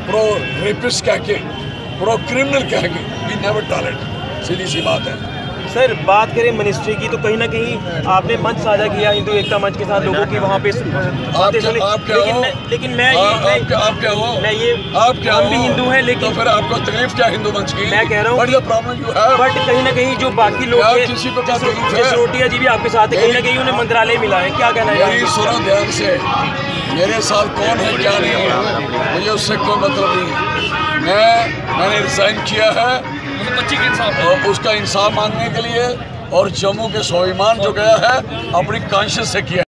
Pro rapist कह के, pro criminal कह के, वी नेवर टॉलरेट। सीधी सी बात है। सर बात करें मिनिस्ट्री की तो कहीं ना कहीं आपने मंच साझा किया हिंदू एकता मंच के साथ लोगों की वहाँ पे बातें सुनी, लेकिन मैं हम भी हिंदू हैं, लेकिन तो फिर आपको तकलीफ क्या हिंदू मंच की? मैं कह रहा हूँ बट कहीं ना कहीं जो बाकी लोग किसी को क्या तकलीफ है? रोटिया जी भी आपके साथ है, कहीं ना कहीं उन्हें मंत्रालय मिला है, क्या कहना है? मेरी सुनो ध्यान से, मेरे साथ कौन है क्या नहीं है मुझे उससे कोई मतलब नहीं है। मैंने रिजाइन किया है और उसका इंसाफ मांगने के लिए, और जम्मू के स्वाभिमान जो गया है अपनी कॉन्शियस से किया।